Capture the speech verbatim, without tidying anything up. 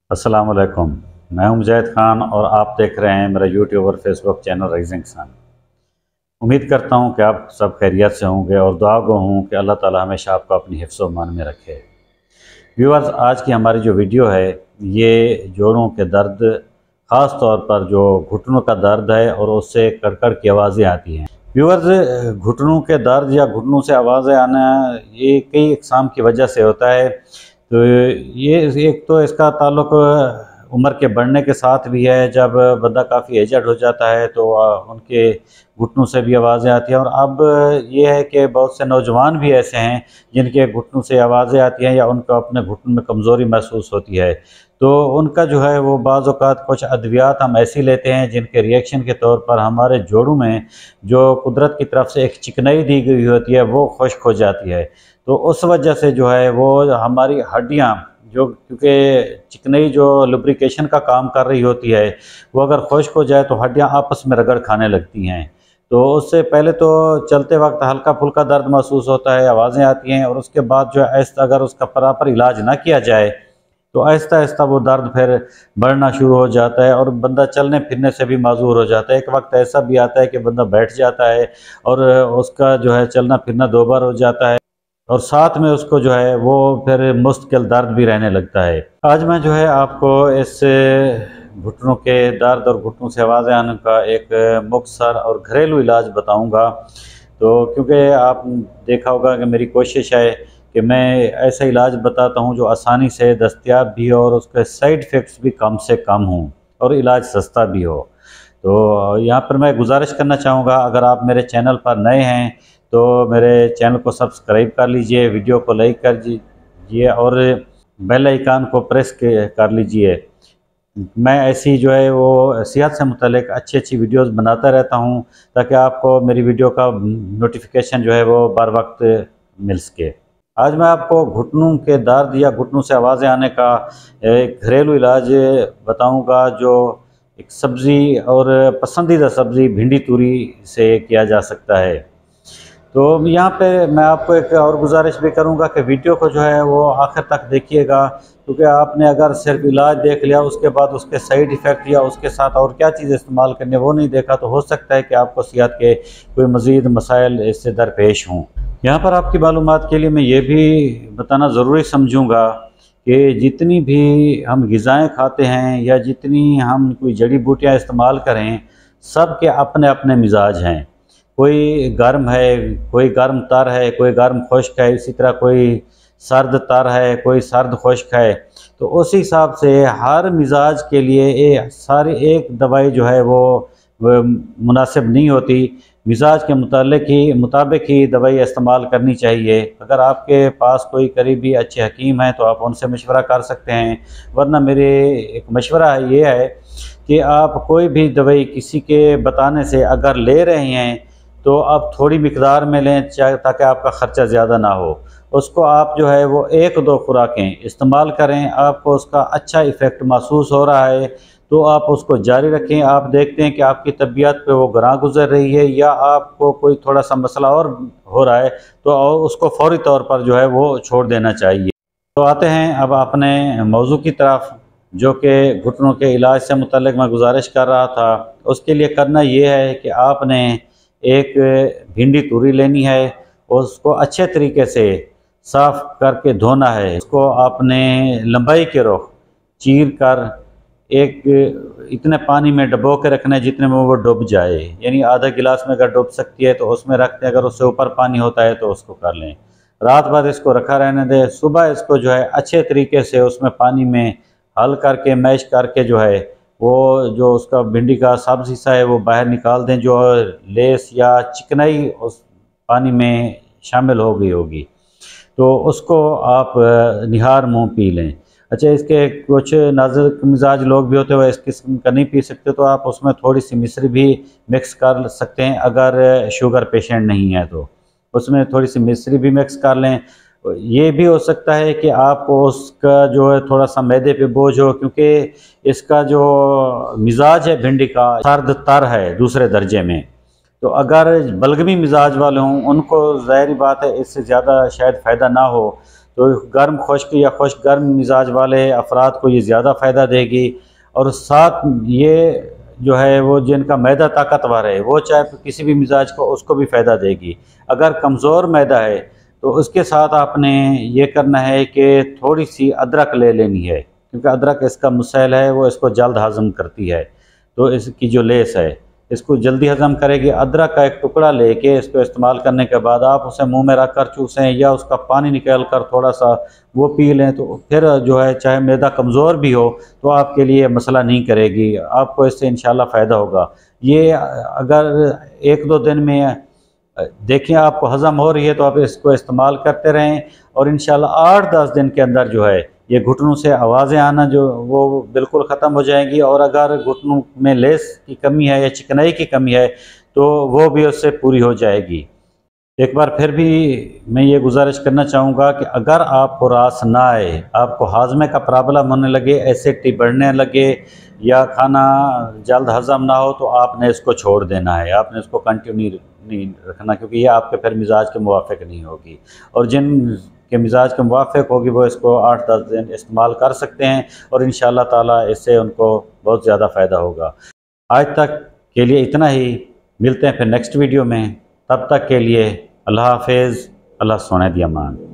अस्सलाम वालेकुम। मैं हूं मुजाहिद खान और आप देख रहे हैं मेरा यूट्यूब और फेसबुक चैनल राइजिंग सन। उम्मीद करता हूं कि आप सब खैरियत से होंगे और दुआ गो हूं कि अल्लाह ताला हमेशा आपको अपनी हिफ्ज़ व मान में रखे। व्यूअर्स, आज की हमारी जो वीडियो है ये जोड़ों के दर्द, ख़ास तौर पर जो घुटनों का दर्द है और उससे कड़कड़ की आवाज़ें आती हैं। व्यूअर्स, घुटनों के दर्द या घुटनों से आवाज़ें आना ये कई इक़साम की वजह से होता है। तो ये एक तो इसका ताल्लुक़ उम्र के बढ़ने के साथ भी है। जब बंदा काफ़ी एजड हो जाता है तो उनके घुटनों से भी आवाज़ें आती हैं। और अब ये है कि बहुत से नौजवान भी ऐसे हैं जिनके घुटनों से आवाज़ें आती हैं या उनको अपने घुटनों में कमज़ोरी महसूस होती है। तो उनका जो है वो बाज़ औक़ात कुछ अद्वियात हम ऐसी लेते हैं जिनके रिएक्शन के तौर पर हमारे जोड़ों में जो कुदरत की तरफ से एक चिकनाई दी गई होती है वो खुश्क हो जाती है। तो उस वजह से जो है वो हमारी हड्डियाँ जो, क्योंकि चिकनाई जो लुब्रिकेशन का काम कर रही होती है, वो अगर खुश्क हो जाए तो हड्डियाँ आपस में रगड़ खाने लगती हैं। तो उससे पहले तो चलते वक्त हल्का फुल्का दर्द महसूस होता है, आवाज़ें आती हैं, और उसके बाद जो है आहिस्ता अगर उसका प्रॉपर इलाज ना किया जाए तो आहिस्ता आहिस्ता वो दर्द फिर बढ़ना शुरू हो जाता है और बंदा चलने फिरने से भी माजूर हो जाता है। एक वक्त ऐसा भी आता है कि बंदा बैठ जाता है और उसका जो है चलना फिरना दो बार हो जाता है और साथ में उसको जो है वो फिर मुश्किल दर्द भी रहने लगता है। आज मैं जो है आपको इस घुटनों के दर्द और घुटनों से आवाज़ें आने का एक मुख्तसर और घरेलू इलाज बताऊंगा। तो क्योंकि आप देखा होगा कि मेरी कोशिश है कि मैं ऐसा इलाज बताता हूं जो आसानी से दस्तयाब भी हो और उसके साइड इफ़ेक्ट्स भी कम से कम हों और इलाज सस्ता भी हो। तो यहाँ पर मैं गुजारिश करना चाहूँगा, अगर आप मेरे चैनल पर नए हैं तो मेरे चैनल को सब्सक्राइब कर लीजिए, वीडियो को लाइक कर दीजिए और बेल आइकन को प्रेस कर लीजिए। मैं ऐसी जो है वो सेहत से मुतालिक अच्छी अच्छी वीडियोस बनाता रहता हूं ताकि आपको मेरी वीडियो का नोटिफिकेशन जो है वो बर वक्त मिल सके। आज मैं आपको घुटनों के दर्द या घुटनों से आवाज़ें आने का एक घरेलू इलाज बताऊंगा जो एक सब्ज़ी और पसंदीदा सब्ज़ी भिंडी तूरी से किया जा सकता है। तो यहाँ पे मैं आपको एक और गुजारिश भी करूँगा कि वीडियो को जो है वो आखिर तक देखिएगा, क्योंकि आपने अगर सिर्फ इलाज देख लिया उसके बाद उसके साइड इफ़ेक्ट या उसके साथ और क्या चीज़ इस्तेमाल करनी वो नहीं देखा तो हो सकता है कि आपको सेहत के कोई मज़ीद मसाइल इससे दरपेश हों। यहाँ पर आपकी मालूमात के लिए मैं ये भी बताना ज़रूरी समझूँगा कि जितनी भी हम ग़िज़ाएँ खाते हैं या जितनी हम कोई जड़ी बूटियाँ इस्तेमाल करें, सब के अपने अपने मिजाज हैं। कोई गर्म है, कोई गर्म तर है, कोई गर्म खुश्क है, इसी तरह कोई सर्द तर है, कोई सर्द खुश्क है। तो उसी हिसाब से हर मिजाज के लिए ये सारी एक दवाई जो है वो, वो मुनासिब नहीं होती। मिजाज के मुतालिक ही मुताबिक ही दवाई इस्तेमाल करनी चाहिए। अगर आपके पास कोई करीबी अच्छे हकीम हैं तो आप उनसे मशवरा कर सकते हैं, वरना मेरे एक मशवरा ये है कि आप कोई भी दवाई किसी के बताने से अगर ले रहे हैं तो आप थोड़ी मिकदार में लें ताकि आपका ख़र्चा ज़्यादा ना हो। उसको आप जो है वो एक दो खुराकें इस्तेमाल करें, आपको उसका अच्छा इफ़ेक्ट महसूस हो रहा है तो आप उसको जारी रखें। आप देखते हैं कि आपकी तबीयत पे वो गरां गुजर रही है या आपको कोई थोड़ा सा मसला और हो रहा है तो उसको फ़ौरी तौर पर जो है वो छोड़ देना चाहिए। तो आते हैं अब अपने मौजू की तरफ, जो कि घुटनों के इलाज से मुतल्लिक़ मैं गुजारिश कर रहा था। उसके लिए करना ये है कि आपने एक भिंडी तूरी लेनी है, उसको अच्छे तरीके से साफ़ करके धोना है। उसको आपने लंबाई के रुख चीर कर एक इतने पानी में डबो के रखना है जितने में वो डूब जाए, यानी आधा गिलास में अगर डूब सकती है तो उसमें रखते हैं, अगर उससे ऊपर पानी होता है तो उसको कर लें। रात भर इसको रखा रहने दें, सुबह इसको जो है अच्छे तरीके से उसमें पानी में हल करके मैश करके जो है वो जो उसका भिंडी का सब्ज़ हिस्सा है वो बाहर निकाल दें, जो लेस या चिकनाई उस पानी में शामिल हो गई होगी तो उसको आप निहार मुंह पी लें। अच्छा, इसके कुछ नाजुक मिजाज लोग भी होते हैं वो इस किस्म का नहीं पी सकते तो आप उसमें थोड़ी सी मिश्री भी मिक्स कर सकते हैं। अगर शुगर पेशेंट नहीं है तो उसमें थोड़ी सी मिश्री भी मिक्स कर लें। ये भी हो सकता है कि आपको उसका जो है थोड़ा सा मैदे पे बोझ हो, क्योंकि इसका जो मिजाज है भिंडी का सर्द तर है दूसरे दर्जे में। तो अगर बलगमी मिजाज वाले हों उनको ज़ाहिर बात है इससे ज़्यादा शायद फ़ायदा ना हो। तो गर्म खुश्क या खुश्क गर्म मिजाज वाले अफराद को ये ज़्यादा फ़ायदा देगी। और साथ ये जो है वो जिनका मैदा ताकतवर है वो चाहे किसी भी मिजाज को उसको भी फ़ायदा देगी। अगर कमज़ोर मैदा है तो उसके साथ आपने ये करना है कि थोड़ी सी अदरक ले लेनी है, क्योंकि अदरक इसका मुसैल है, वो इसको जल्द हज़म करती है। तो इसकी जो लेस है इसको जल्दी हज़म करेगी। अदरक का एक टुकड़ा लेके इसको इस्तेमाल करने के बाद आप उसे मुंह में रख कर चूसें या उसका पानी निकाल कर थोड़ा सा वो पी लें, तो फिर जो है चाहे मैदा कमज़ोर भी हो तो आपके लिए मसला नहीं करेगी, आपको इससे इंशाल्लाह फ़ायदा होगा। ये अगर एक दो दिन में देखिए आपको हज़म हो रही है तो आप इसको इस्तेमाल करते रहें, और इंशाल्लाह आठ दस दिन के अंदर जो है ये घुटनों से आवाज़ें आना जो वो बिल्कुल ख़त्म हो जाएंगी। और अगर घुटनों में लेस की कमी है या चिकनाई की कमी है तो वो भी उससे पूरी हो जाएगी। एक बार फिर भी मैं ये गुजारिश करना चाहूँगा कि अगर आपको रास ना आए, आपको हाजमे का प्रॉब्लम होने लगे, एसिडिटी बढ़ने लगे या खाना जल्द हज़म ना हो, तो आपने इसको छोड़ देना है, आपने इसको कंटिन्यू नहीं रखना, क्योंकि ये आपके फिर मिजाज के मुवाफ़िक नहीं होगी। और जिन के मिजाज के मुवाफ़िक होगी वो इसको आठ दस दिन इस्तेमाल कर सकते हैं और इंशाअल्लाह ताला इससे उनको बहुत ज़्यादा फ़ायदा होगा। आज तक के लिए इतना ही, मिलते हैं फिर नेक्स्ट वीडियो में, तब तक के लिए अल्लाह हाफ़िज़, अल्लाह सोने दी अमान।